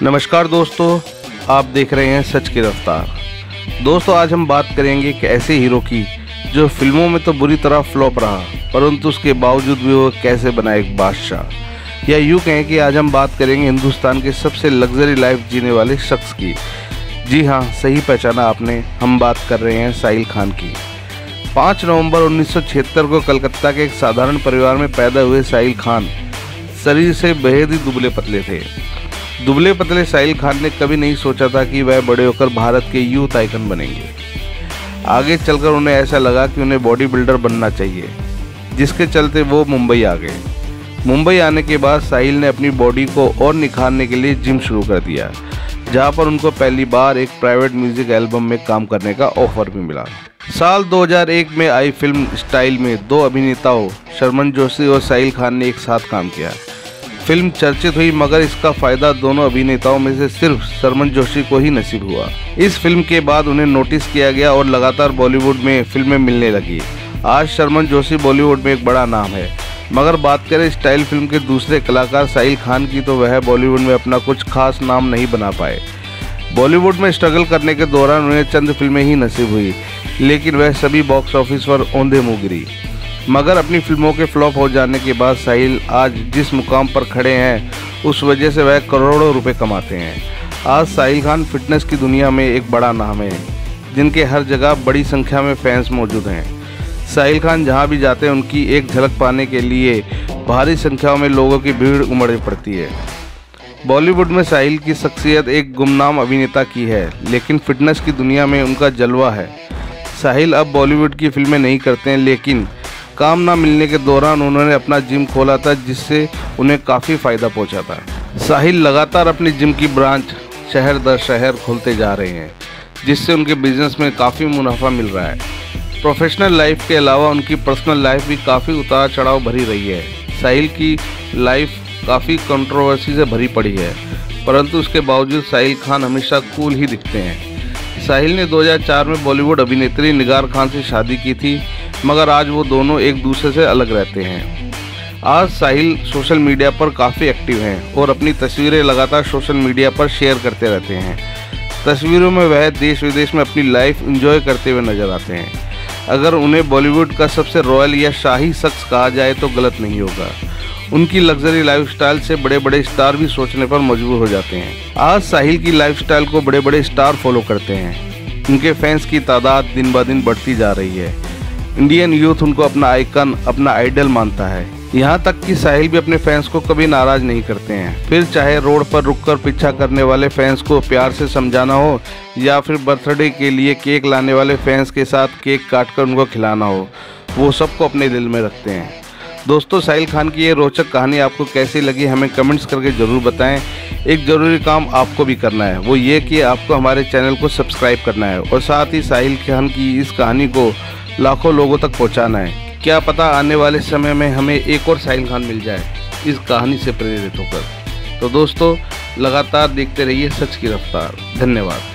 नमस्कार दोस्तों, आप देख रहे हैं सच की रफ्तार। दोस्तों, आज हम बात करेंगे एक ऐसे हीरो की जो फिल्मों में तो बुरी तरह फ्लॉप रहा, परंतु उसके बावजूद भी वो कैसे बना एक बादशाह। या यूँ कहें कि आज हम बात करेंगे हिंदुस्तान के सबसे लग्जरी लाइफ जीने वाले शख्स की। जी हाँ, सही पहचाना आपने, हम बात कर रहे हैं साहिल खान की। 5 नवंबर 1976 को कलकत्ता के एक साधारण परिवार में पैदा हुए साहिल खान शरीर से बेहद ही दुबले पतले थे। दुबले पतले साहिल खान ने कभी नहीं सोचा था कि वह बड़े होकर भारत के यूथ आइकन बनेंगे। आगे चलकर उन्हें ऐसा लगा कि उन्हें बॉडी बिल्डर बनना चाहिए, जिसके चलते वो मुंबई आ गए। मुंबई आने के बाद साहिल ने अपनी बॉडी को और निखारने के लिए जिम शुरू कर दिया, जहां पर उनको पहली बार एक प्राइवेट म्यूजिक एल्बम में काम करने का ऑफर भी मिला। साल 2001 में आई फिल्म स्टाइल में दो अभिनेताओं शर्मन जोशी और साहिल खान ने एक साथ काम किया। फिल्म चर्चित हुई, मगर इसका फायदा दोनों अभिनेताओं में से सिर्फ शर्मन जोशी को ही नसीब हुआ। इस फिल्म के बाद उन्हें नोटिस किया गया और लगातार बॉलीवुड में फिल्में मिलने लगी। आज शर्मन जोशी बॉलीवुड में एक बड़ा नाम है, मगर बात करें स्टाइल फिल्म के दूसरे कलाकार साहिल खान की, तो वह बॉलीवुड में अपना कुछ खास नाम नहीं बना पाए। बॉलीवुड में स्ट्रगल करने के दौरान उन्हें चंद फिल्में ही नसीब हुई, लेकिन वह सभी बॉक्स ऑफिस पर औंधे मुँह गिरी। मगर अपनी फिल्मों के फ्लॉप हो जाने के बाद साहिल आज जिस मुकाम पर खड़े हैं, उस वजह से वह करोड़ों रुपए कमाते हैं। आज साहिल खान फिटनेस की दुनिया में एक बड़ा नाम है, जिनके हर जगह बड़ी संख्या में फैंस मौजूद हैं। साहिल खान जहां भी जाते हैं, उनकी एक झलक पाने के लिए भारी संख्या में लोगों की भीड़ उमड़ पड़ती है। बॉलीवुड में साहिल की शख्सियत एक गुमनाम अभिनेता की है, लेकिन फिटनेस की दुनिया में उनका जलवा है। साहिल अब बॉलीवुड की फिल्में नहीं करते हैं, लेकिन काम ना मिलने के दौरान उन्होंने अपना जिम खोला था, जिससे उन्हें काफ़ी फ़ायदा पहुंचा था। साहिल लगातार अपनी जिम की ब्रांच शहर दर शहर खोलते जा रहे हैं, जिससे उनके बिजनेस में काफ़ी मुनाफा मिल रहा है। प्रोफेशनल लाइफ के अलावा उनकी पर्सनल लाइफ भी काफ़ी उतार चढ़ाव भरी रही है। साहिल की लाइफ काफ़ी कंट्रोवर्सी से भरी पड़ी है, परंतु उसके बावजूद साहिल खान हमेशा कूल ही दिखते हैं। साहिल ने 2004 में बॉलीवुड अभिनेत्री निगार खान से शादी की थी, मगर आज वो दोनों एक दूसरे से अलग रहते हैं। आज साहिल सोशल मीडिया पर काफ़ी एक्टिव हैं और अपनी तस्वीरें लगातार सोशल मीडिया पर शेयर करते रहते हैं। तस्वीरों में वह देश विदेश में अपनी लाइफ एंजॉय करते हुए नजर आते हैं। अगर उन्हें बॉलीवुड का सबसे रॉयल या शाही शख्स कहा जाए तो गलत नहीं होगा। उनकी लग्जरी लाइफस्टाइल से बड़े बड़े स्टार भी सोचने पर मजबूर हो जाते हैं। आज साहिल की लाइफस्टाइल को बड़े बड़े स्टार फॉलो करते हैं। उनके फैंस की तादाद दिन ब दिन बढ़ती जा रही है। इंडियन यूथ उनको अपना आइकन, अपना आइडल मानता है। यहाँ तक कि साहिल भी अपने फैंस को कभी नाराज नहीं करते हैं। फिर चाहे रोड पर रुककर पीछा करने वाले फैंस को प्यार से समझाना हो, या फिर बर्थडे के लिए केक लाने वाले फैंस के साथ केक काटकर उनको खिलाना हो, वो सबको अपने दिल में रखते हैं। दोस्तों, साहिल खान की ये रोचक कहानी आपको कैसी लगी, हमें कमेंट्स करके ज़रूर बताएं। एक ज़रूरी काम आपको भी करना है, वो ये कि आपको हमारे चैनल को सब्सक्राइब करना है और साथ ही साहिल खान की इस कहानी को लाखों लोगों तक पहुंचाना है। क्या पता आने वाले समय में हमें एक और साहिल खान मिल जाए इस कहानी से प्रेरित होकर। तो दोस्तों, लगातार देखते रहिए सच की रफ्तार। धन्यवाद।